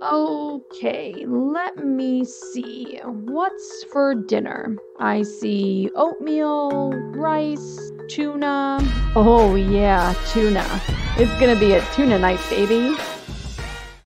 Okay, let me see. What's for dinner? I see oatmeal, rice, tuna. Oh, yeah, tuna. It's gonna be a tuna night, baby.